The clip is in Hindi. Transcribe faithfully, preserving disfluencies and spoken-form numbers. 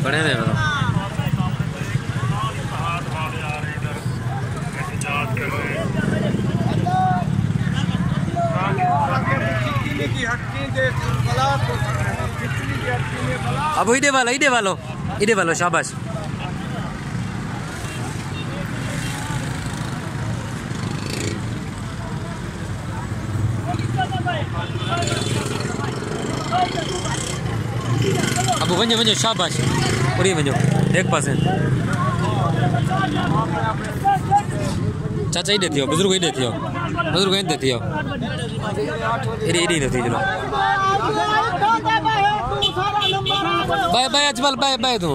बने थे मतलब अब इधे वालो इधे वालो इधे वालो शाबाश अब वञो वञो शाबाश उड़ी वञो एक पासे चाचा इधे थियो बुजुर्ग इधे थियो बुजुर्ग इधे थियो इधे इधे थी चलो bye bye Ajmal bye bye तू